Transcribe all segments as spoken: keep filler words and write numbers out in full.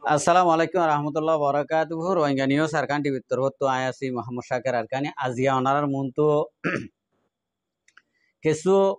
Assalamu alaikum warahmatullahi wabarakatuh. Rohingya News Arkan T V terhotu ayasi Muhammad Shakir Arkani Azia onarar muntu kesu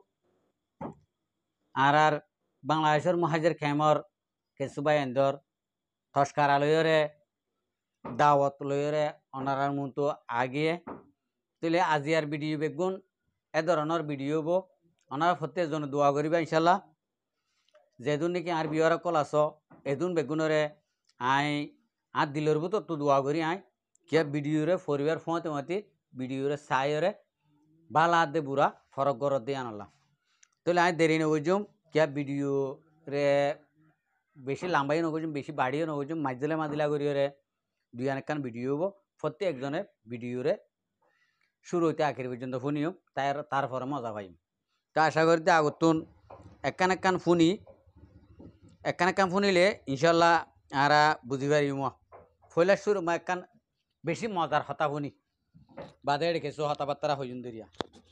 arar Bangladeshor muhajir kemor kesu bayendor toshkara loyore dawat loyore onarar muntu agie tule Aziar video begun edoroner video bo onar fotte jon dua koriba inshallah jedun niki ar biora kol aso edun begunore আই আর দিলের ভিতর তো দোয়া করি I K ভিডিওরে পরিবার ফোঁতে মতি ভিডিওরে সাইরে বালা দে বুড়া ফরক গর দিয়ে আনলাম তাহলে আই দেরি নগজুম কে ভিডিও রে বেশি লাম্বাই নগজুম বেশি বাড়িও নগজুম মাঝলে মাদিলা করিরে দুই আনেকান ভিডিও হবো প্রত্যেক একজনের ভিডিওরে শুরু হইতে আখের পর্যন্ত শুনিও তার তারপরে মজা পাইম তা আশা করি আগতুন একান একান শুনি একান একান শুনিলে ইনশাল্লাহ আরা বুঝি পারিম ফইলা শুরু মা একান বেশি মজার হতা শুনি বাদে রেখেছো হতা বার্তারা হইন দরিয়া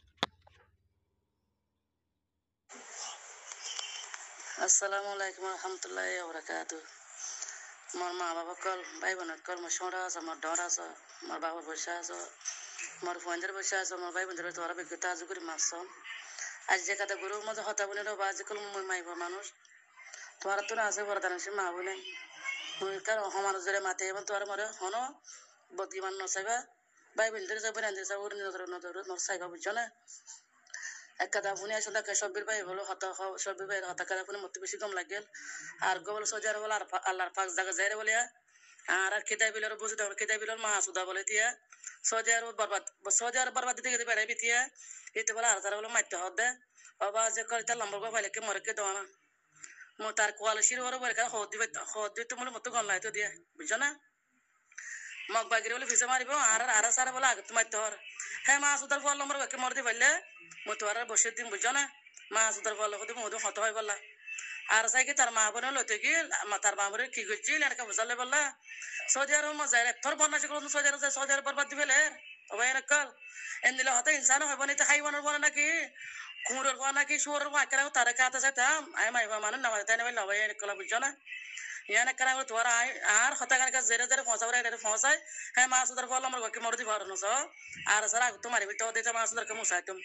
আসসালামু আলাইকুম রহমতুল্লাহি ওয়া মোর মা বাবা কল ভাই বোন কল মোর সোঁড়া আছে মোর ডর আছে মোর বাবার বসে আছে মোর ফোনদের বসে আছে মোর ভাই বোনদের তোরা বিজ্ঞতা আজ করে মারছ আজ যে কথা গরুর মধ্যে হতা বলে রে বাজ কল মই মাইব মানুষ তোরা তো আছে বড় দান সে মা বলে মুই কার হমান জরে মাতে এবং তোরা মরে হনো বদগিমান নসাইবা ভাই বোনদের যাবে রান্দে যাবে ওর নজর নজর নর সাইবা বুঝছো না এক কথা শুনে আসলে সব্বির ভাই বলো হতা সব্বির ভাই হতা কথা শুনে মতো বেশি কম লাগেল আর গোবল সজার বলে আর আল্লাহর পাক জায়গা যাই বলে আর আর খেদাই বিলের বুঝে দেওয়ার খেদাই বিলের মা সুদা বলে দিয়া সজার বরবাদ সজার বরবাদ দিতে গেতে বেড়াই বিতিয়া এতে বলে আর তারা বলে মারতে হদে বাবা যে করে তার লম্বর বাবা লেকে মরে দেওয়া না মো তার কোয়ালিশির বড় বলে হদ দিবে হদ দিতে মনে মতো গম লাইতো দিয়ে বুঝছো না মগ বাগিরে বলে ফিসে মারিব আর আর সারা বলে আগে তোমার তোর হ্যাঁ মা সুদার ফল নম্বর বাকি মরতে পারলে মো তো আর বসে দিন বুঝছো না মা সুদার ফল হতে মধু হত হয় বললা আর সাইকে তার মা বোন লইতে কি তার মা বোনের কি করছি এলাকা বুঝালে বললা সৌদি আরব মজাই তোর বন্যা করুন সৌদি আরব সৌদি আরব বরবাদ দিবে ওবাই নকল এন দিলে হতে ইনসান হইব নি তো হাইওয়ানের বনে নাকি কুমুরের বনে নাকি শুয়োরের বনে কেন তারা কাতে চাইতাম আই মাইবা মানুষ নামাজ তাই নেবে লবাই নকল বুঝছো না ইয়ানে কেন তোর আই আর হতা কানে জেরে জেরে ফসাবে রে ফসাই হ্যাঁ মা সুদার ফল আমার বাকি মরদি ভার নস আর সারা তোমার বিটো দিতে মা সুদার কে মুসাই তুম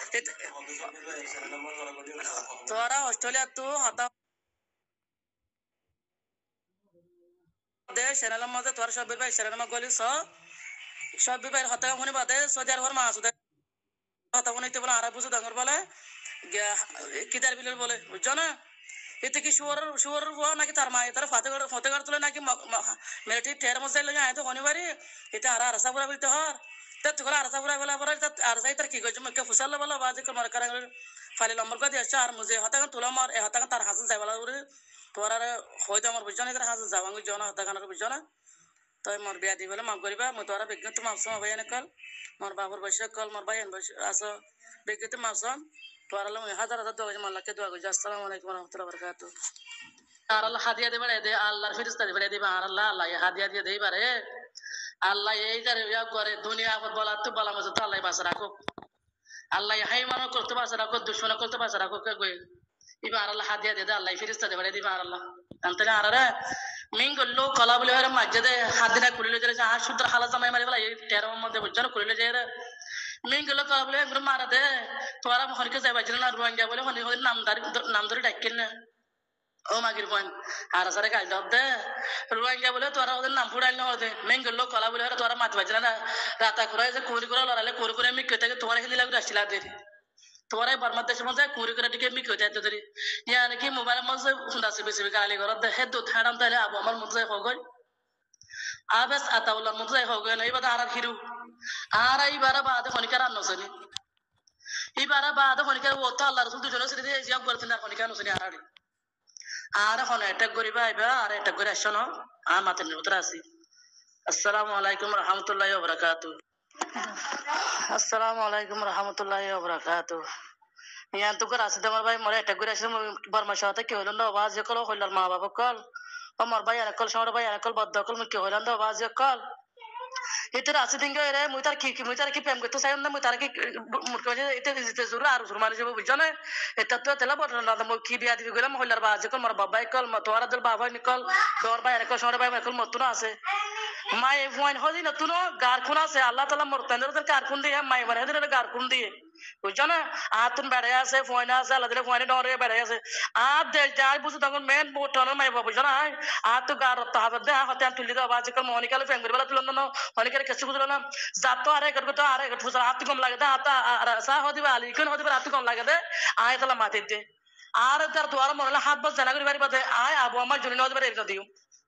তোরা অস্ট্রেলিয়া তো হতা দে চ্যানেলের মধ্যে তোর সব ভাই চ্যানেলের মধ্যে গলি সব ভাই হতা শুনি বাদে সৌদি আরবের মা সুদার হতা শুনিতে বলে আর বুঝু ডাঙর বলে কিদার বিলের বলে বুঝছো না এতে কি শুয়ার শুয়ার হওয়া নাকি তার মা তার ফতেগড় ফতেগড় তুলে নাকি মেয়েটি টের মজাই লাগে আয় তো শনিবারই এটা আর আরসা পুরা বলতে হর তা তো আরসা পুরা বলা পরে আর যাই তার কি করছে মুখে ফুসালে বলা বাজে মার কারণ ফালি নম্বর করে দিয়েছে আর মুঝে হতাকান তুলা মার এ হতাকান তার হাসন যাই বলা করে তোর আর হয়তো আমার বুঝছো না তার হাসন যাবাঙ্গ জন হতাকানের বুঝছো না তো মোর বিয়া দি বলে মাফ করিবা মই তোরা বিজ্ঞত মাপসম ভাই কল মোর বাবুর বসে কল মোর ভাই বসে আসো বিজ্ঞত মাপসম তোরা লো হাজার হাজার দোয়া মাল্লাকে দোয়া করছি আসসালামু আলাইকুম রহমতুল্লাহ বরকাতুহ আর আল্লাহ হাদিয়া দেবে দে আল্লাহর ফেরেশতা দেবে দিবা আর আল্লাহ আল্লাহ হাদিয়া দিয়ে দেই পারে আল্লাহ এই যারে ইয়া করে দুনিয়া আপদ বলা তো বলা মজা তো আল্লাহ বাসা রাখো আল্লাহ হাই মানো করতে বাসা রাখো দুশমন করতে বাসা রাখো কে কই ইবা আর আল্লাহ হাদিয়া দিয়ে দে আল্লাহ ফেরেশতা দেবে দিবা আর আল্লাহ আনতে আর রে মিঙ্গল্লো কলা বলে হরে মাঝে হাদিনা কুলিলে যায় আর শুদ্ধ হালা জামাই মারি বলা এই তেরো মধ্যে বুঝছো কুলিলে যায় রে মিঙ্গল্লো কলা বলে একদম মারা দে তোরা হরকে যাই বাজল না রোহিঙ্গা বলে হনি হনি নামদার নাম ধরে ডাকিল না ও মাগির পয়েন্ট আর সারে কাজ দাও দে রোহিঙ্গা বলে তোরা ওদের নাম ফুড়াইল না ওদের মিঙ্গল্লো কলা বলে হরে তোরা মাত বাজল না রাতা করে যে কুরি করে লড়ালে কুরি করে আমি কেটে তোরা হিন্দি লাগবে আসছিলা দে তোরাই বার্মার দেশের মধ্যে কুড়ি করে টিকে মিকে হইতে এত ধরি ইয়া নাকি মোবাইলের মধ্যে শুনতে বেশি গালি ঘর দেখে দু থাড়াম তাহলে আবু আমার মধ্যে হগই আবেস আতাউল্লার মধ্যে হগই না এবার আর হিরু আর এইবার বাদে খনিকার আর নসনি এইবার বাদে খনিকার ও তো আল্লাহ রসুল দুজনে সেটা দিয়ে জিয়াব করতেন আর খনিকার নসনি আর আর এখন অ্যাটাক করিবা আইবা আর অ্যাটাক করে আসছো না আর মাতের ভিতরে আছি আসসালামু আলাইকুম রহমতুল্লাহি ওয়া বারাকাতুহু আসসালামু আলাইকুম রহমতুল্লাহি ওয়া বারাকাতুহু ইয়ান তো করে আসতে আমার ভাই মরে অ্যাটাক করে আসছে বর্মা সাথে কি হইল না আওয়াজ কল হইলার মা বাবা কল আমার ভাই আর কল সমর ভাই আর কল বদ্ধ কল কি হইল না আওয়াজ কল এতে আছে দিন রে মুই তার কি কি মুই তার কি প্রেম করতে চাই না মুই তার কি মুরকে বাজে এতে দিতে জোর আর জোর মানে যাবো বুঝছো না এটা তো তেলা বড় না মই কি বিয়া দিবি গেলাম হইলার বা আছে কল মোর বাবাই কল তোর দল বাবা নিকল তোর ভাই নিকল সরে ভাই নিকল মত না আছে মাই ফুয়াইন হদি না তুনো গার খুন আছে আল্লাহ তাআলা মোর তাদের গার খুন দিয়ে মাই বারে হদি গার খুন দিয়ে বুঝছো না আতুন বেড়ে আছে ফুয়াইনা আছে আল্লাহ দিলে ফুয়াইনে ডরে বেড়ে আছে আর দে যাই বুঝো তখন মেন বোটন মাই বাবা বুঝছো না আর তো গার তো হাত দে হাতে তুলি দাও বাজে কল মনিকালে ফেং করে বেলা তুলন না মনিকালে কিছু বুঝলো না যাতো আরে করবে তো আরে ফুসা হাত কম লাগে দে হাত সা হদিবা আলি কোন হদিবা হাত কম লাগে দে আয় তালা মাটি দে আর তার তোর মনে হাত বস জানা করি বাড়ি বাদে আয় আবু আমার জন্য নদী বাড়ি দিও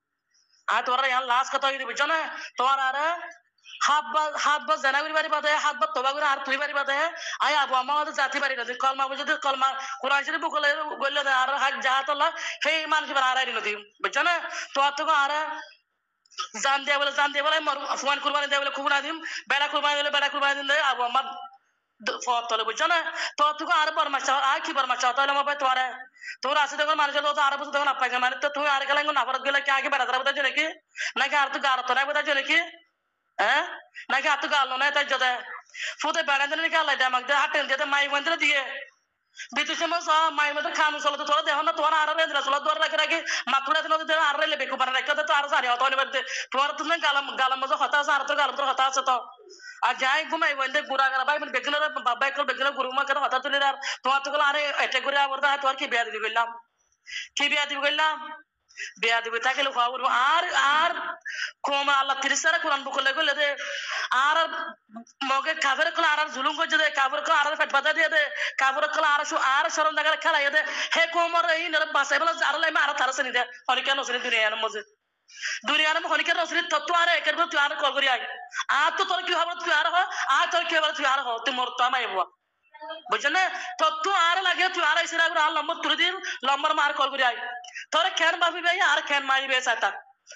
আর তোরা ইয়ার লাস্ট কথা হইতে বুঝছো না তোর আর হাত বা হাত বা জানা করি বাড়ি বাদে হাত বা তোবা করে আর তুই বাড়ি বাদে আয় আবু আমার জাতি বাড়ি নদী কলমা বুঝে কলমা কোরআন শরীফ বলে বললে আর হাত যাহা তোলা সেই মানুষ আর নদী বুঝছো না তোর তো আর জান দিয়ে বলে জান দিয়ে বলে ফুয়ান কুরবানি দিয়ে বলে কুরবানি দিম বেড়া কুরবানি দিলে বেড়া কুরবানি দিন দেয় আবু আমার ফত তলে বুঝছো না তো তুই আর বরমা চাও আর কি বরমা চাও তাহলে আমার তোরা তোর আছে তখন মানুষের তো আর বছর তখন আপাই মানে তো তুমি আর গেলে নাফরত গেলে কি আগে বেড়া তারা বোঝা নাকি নাকি আর তো গার তো না বোঝা নাকি হ্যাঁ নাকি আর তো গাল না তাই যাতে ফুটে বেড়া দিলে নাকি আল্লাহ আমাকে দিয়ে হাটেন দিয়ে মাই বন্ধ দিয়ে বিদেশে মাছ মাই মধ্যে খানু চলো তো তোরা দেখো না তোমার আর রেন্দ্রা চলো তোর রাখে রাখি মাতুরা দিন আর রেলে বেকু বানা রাখতে তো আর সারি হতো অনিবার তোমার তো গালাম গালাম মধ্যে হতা আছে আর তোর গালাম তোর হতা আছে তো আর যাই ঘুমাই বন্ধে গুড়া গাড়া ভাই বেগিনের বাবাই কল বেগিনের গুরু মা কেন হতা তুলি আর তোমার তো আরে এটা করে আবার তোমার কি বিয়া দিবি করলাম কি বিয়া দিবি করলাম বিয়া দিবি থাকলে খাওয়া বলবো আর আর কম আল্লাহ তিরিশ সারা কোরআন বকলে গেলে দে আর মগে কাফের কল আর জুলুম করছে দে কাফের কল আর পেট বাধা দিয়ে দে কাফের কল আর আর শরম জায়গা খেলাই দে হে কোমর এই নর বাসাই বলে আর লাইমা আর তারা শুনি দে অনেক নসরি দুনিয়ার মধ্যে দুনিয়ার মধ্যে অনেকের নসরি তত্ত্ব আর একের তুই আর কল করি আই আর তো তোর কি হবে তুই আর হ আর তোর কি হবে তুই আর হ তুই মোর তো আমাই বুয়া বুঝছেন না তত্ত্ব আর লাগে তুই আর এসে রাখবো আর লম্বর তুলে দিন লম্বর মার কল করি আই তোর খেন বাপি ভাই আর খেন মারি বেসা তা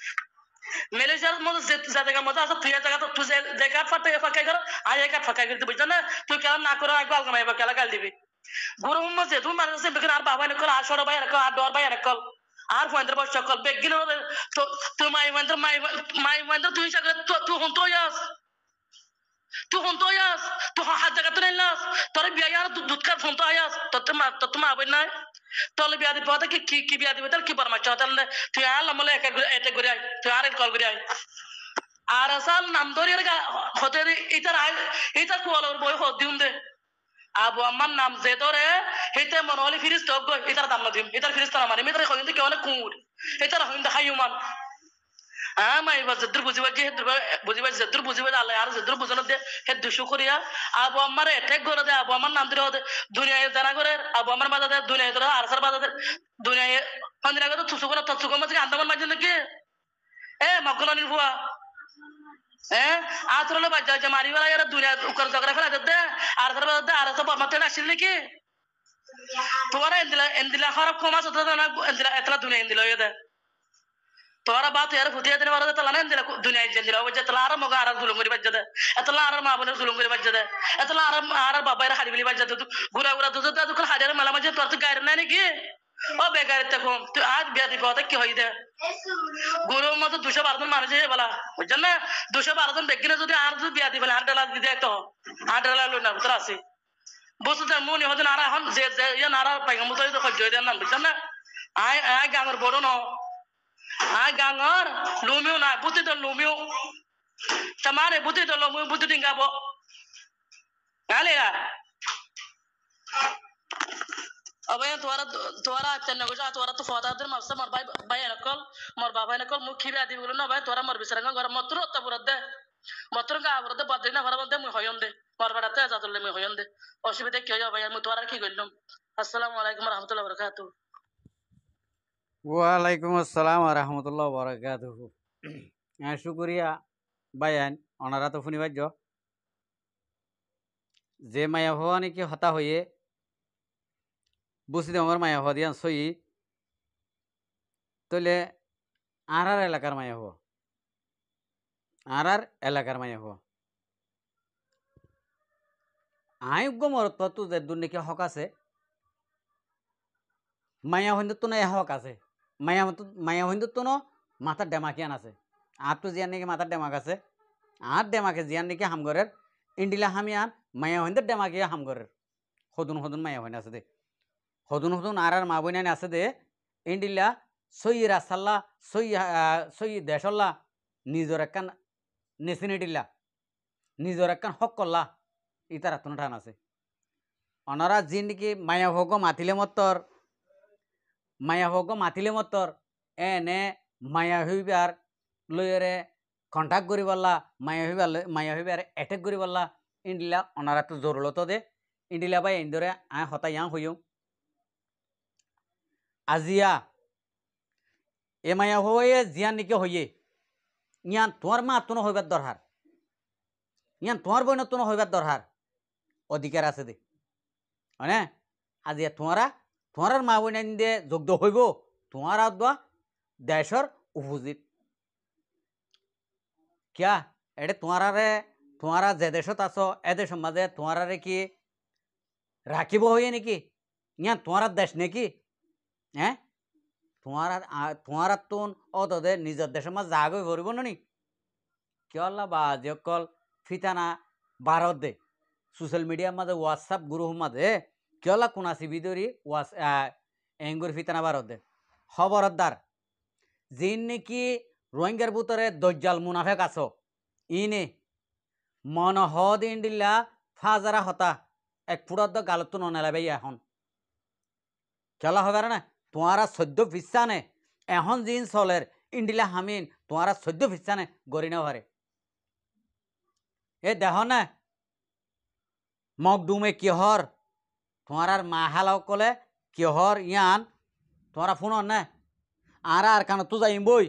মেলেশিয়ার মধ্যে জায়গা মধ্যে আছে তুই জায়গা তো তুই জায়গা ফাটে ফাঁকাই কর আর জায়গা ফাঁকাই করতে বুঝছো না তুই কেন না করে একবার আলগামাই বা কেলা গাল দিবি গুরু মধ্যে তুই মানুষ বেগিন আর বাবা নকল আর সড় ভাই রাখল আর ডর ভাই রাখল আর ফয়েন্দ্র বস সকল বেগিন তো তুই মাই মন্দ্র মাই মাই মন্দ্র তুই জায়গা তুই হন তো ইয়াস তুই হন তো ইয়াস তুই হাত জায়গা তো নিলাস তোর বিয়া আর দুধ কার ফোন তো আয়াস তোর তো মা তোর তো মা বই নাই তলে বিয়া দিবি পথে কি কি বিয়া দিবি তার কি পরামর্শ তাহলে তুই আর লম্বলে একা এটা করে আয় তুই আর কল করে আয় আর আসাল নাম ধরে হতে এটার এটার কোয়ালোর বই হত দিউন দে আবু আমার নাম যে ধরে হেতে মনে হলে ফিরিস তো এটার দাম না দিম এটার ফিরিস তারা মানে মেয়েদের হইতে কেউ অনেক কুমুর এটার হইতে হাইমান হ্যাঁ মাই বা যেদুর বুঝিবা যে হেদুর বুঝিবা যেদুর বুঝিবা আল্লাহ আর যেদুর বুঝানো দে হে দুশো করিয়া আবু আমার এটেক করে দে আবু আমার নাম দিলে হতে দুনিয়ায় জানা করে আবু আমার বাধা দে দুনিয়ায় ধরে আর সার বাধা দে দুনিয়ায় মন্দির আগে তো তুসু করে তৎসু করে মাঝে আন্দামান মাঝে নাকি এ মগলানির ভুয়া হ্যাঁ আতরলে বাজ্জা যে মারি বেলা এরা দুনিয়া উকার জগরা ফেলা দে আর সার বাধা দে আর সব মাতে আসিল নাকি তোমার এন্দিলা এন্দিলা খারাপ কম আছে তো না এন্দিলা এতলা দুনিয়া এন্দিলা দে তোরা বাত यार ফুটিয়া দিনে মারা তলা না দিলা দুনিয়া জেন দিলা ওই যে তলা আর মগা আর জুলুম করে বাজ্জা দে এতলা আর মা বোনের জুলুম করে বাজ্জা দে এতলা আর আর বাবাইরা হাড়ি বিলি বাজ্জা দে গুরা গুরা দুধ দা দুকল হাজারে মালা মাঝে তোর তো গায়ের নাই নাকি ও বেগারে তে কম তুই আজ বিয়া দিবি ওটা কি হই দে গুরুর মতো দুশো বারো জন মানুষ বলা বুঝছেন না দুশো বারো জন বেগিনে যদি আর যদি বিয়া দিবেন আট ডালা দিতে তো আট ডালা লই না তোর আছে বুঝতে মনে হচ্ছে নারা এখন যে ইয়ে নারা পাইগাম মতো সহ্য হয়ে দেন না বুঝছেন না আয় আয় গাঙের বড় ন আয় গাঙর লুমিও না বুদ্ধি তো লুমিও তোমারে বুদ্ধি তো লুমিও বুদ্ধি টিঙ্গাব গালে अबे तोरा तोरा चन्ने को जा तोरा तो फादा दर मस्त मर भाई भाई नकल मर बाबा नकल मुखी भी आदि बोलो ना भाई तोरा मर बिसरंगा घर मतरो त बुरदे मतरो का बुरदे बदरिना घर बदे मुई होयंदे मर बड़ाते जातले मुई होयंदे অসুবিধা কি হয় ভাই আমি তোরা কি কইলাম আসসালামু আলাইকুম ওয়া রাহমাতুল্লাহি ওয়া বারাকাতুহু ওয়া আলাইকুম আসসালাম ওয়া রাহমাতুল্লাহি ওয়া বারাকাতুহু হ্যাঁ শুকরিয়া বায়ান ওনারা তো শুনি বাজ্য যে মায়া হওয়া নাকি হতা হয়ে বুঝি আমার মায়া হওয়া দিয়ান সই তাহলে আর আর এলাকার মায়া হওয়া আর আর এলাকার মায়া হওয়া আয়োগ্য মরত তো যে দূর নাকি হক আছে মায়া হইন্দু তো না হক আছে মায়া মায়া হইন্দু তো মাথার ডেমাকিয়ান আছে আর তো জিয়ার নাকি মাথার ডেমাক আছে আর ডেমাকে জিয়ান নাকি হামগরের ইন্ডিলা হামিয়ান মায়া হইন্দে ডেমাকে হামগরের হদুন হদুন মায়া হইন আছে দে হদুন হদুন আর আর মা বইনানি আছে দে ইন্ডিলা সই রাসাল্লা সই সই দেশল্লা নিজর একখান নেসিনিটিল্লা নিজর একখান হক করলা ইতার আত্মন টান আছে অনারা জিন নাকি মায়া ভোগ মাতিলে মত্তর মায়া ভোগ মাতিলে মত্তর এনে মায়া হইবার লইরে কন্টাক্ট করি পারলা মায়া হইবার মায়া হইবার এটেক করি পারলা ইন্ডিলা অনারা তো জরুরত দে ইন্ডিলা বাই ইন্দরে আয় হতা ইয়াং হইও আজিয়া এ মায়া হয়ে জিয়ান নিকে হইয়ে ইয়ান তোমার মা আত্মন হইবার দরকার ইয়ান তোমার বইন আত্মন হইবার দরকার অধিকার আছে দে মানে আজিয়া তোমারা তোমার মা বইন দিয়ে যোগ্য হইব তোমার আদা দেশর উপজিত क्या एडे तुम्हारे तुम्हारा जे देशत आसो ए देश माजे तुम्हारे की राखिब होइए नेकी यहाँ तुम्हारा देश नेकी हैं तुम्हारा तुम्हारा तुन ओ तो दे निज देश में जागो भरिब नी क्या बाज कल फिताना भारत दे सोशल मीडिया माजे व्हाट्सएप ग्रुप माजे क्या कोनासी बिदरी व्हाट्स एंगुर फिताना भारत दे खबरदार जिन नेकी रोहिंग्यार भूतरे दज्जाल मुनाफेक आसो इने मन हद इंडिला फाजारा हता एक पुरद गालत ननेला भाई এখন খেলা হবে না তোমারা চোদ্দ ফিসানে এখন জিন চলের ইন্ডিলা হামিন তোমারা চোদ্দ ফিসানে গড়ি না পারে এ দেখ না মকদুমে কিহর তোমার মা হালাও কলে কিহর ইয়ান তোমারা ফোন না আর আর কান তো যাইম বই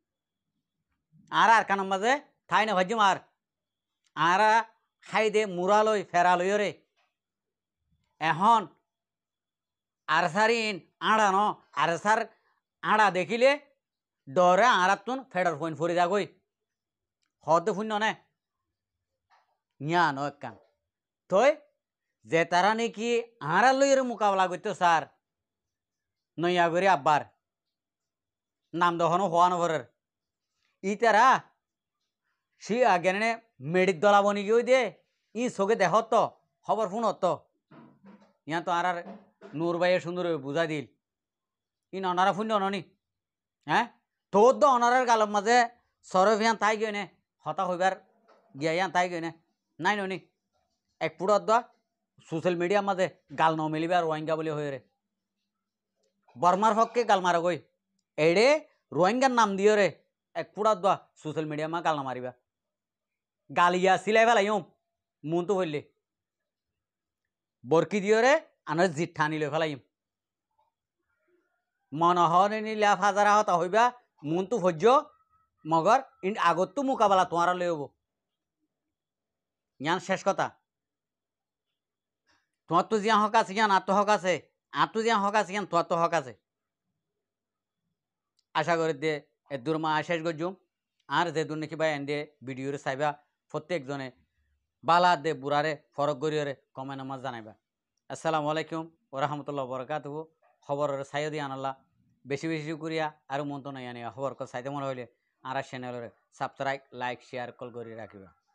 আর আর কান মাঝে ঠাই না ভাজি মার আর খাই দে মুরালই ফেরালই রে এখন আর সারিন আড়া ন আর সার আড়া দেখিলে ডরে আড়াতুন ফেডার ফোন ফুরি যাগই হতে শূন্য নে ইয়া ন একখান তই যে তারা নাকি আড়া লইয়ের মোকাবেলা করতো স্যার নইয়া করে আব্বার নাম দহনো হওয়া নভরের ই তারা সি আগে মেডিক দলা বনি গিয়ে দে ই চোখে দেখত তো খবর শুনত তো ইয়া তো আর নূর ভাইয়ে সুন্দর বুঝাই দিল ই অনারা শূন্য ননি হ্যাঁ তোর তো অনারার গালের মাঝে সরফ ইয়ান তাই গিয়ে নে হতা হইবার গিয়া ইয়ান তাই গিয়ে নে নাই ননি এক পুরত দা সোশ্যাল মিডিয়ার মাঝে গাল ন মিলিবার রোহিঙ্গা বলে হয়ে রে বর্মার পক্ষে গাল মারা গই এড়ে রোহিঙ্গার নাম দিয়ে রে এক পুরত দা সোশ্যাল মিডিয়া মা গাল না মারিবা গালিয়া সিলাই ফেলাই মন তো হইলে বরকি দিয়ে রে আনার জিট ঠানি লই ফেলাইম মনহর নিলা ফাজারা হতা হইবা মন তো ভজ্য মগর ইন আগত তো মোকাবেলা তোমার লই হব ইয়ান শেষ কথা তোমার তো জিয়া হক আছে ইয়ান আত্ম হক আছে আর তো জিয়া হক আছে ইয়ান তোমার তো হক আছে আশা করি দে এ দূর মা শেষ গজুম আর যে দূর নাকি ভাই এনে ভিডিওরে চাইবা প্রত্যেকজনে বালা দে বুড়ারে ফরক গরিয়রে কমেন্ট আমার জানাইবা আসসালামু আলাইকুম ওয়া রাহমাতুল্লাহি ওয়া বারাকাতুহু খবরের সাইয় দি আনাল্লাহ বেশি বেশি করিয়া আর মন তো নাই আনি খবর কল সাইতে মনে হইলে আর চ্যানেলের সাবস্ক্রাইব লাইক শেয়ার কল করি রাখিবা।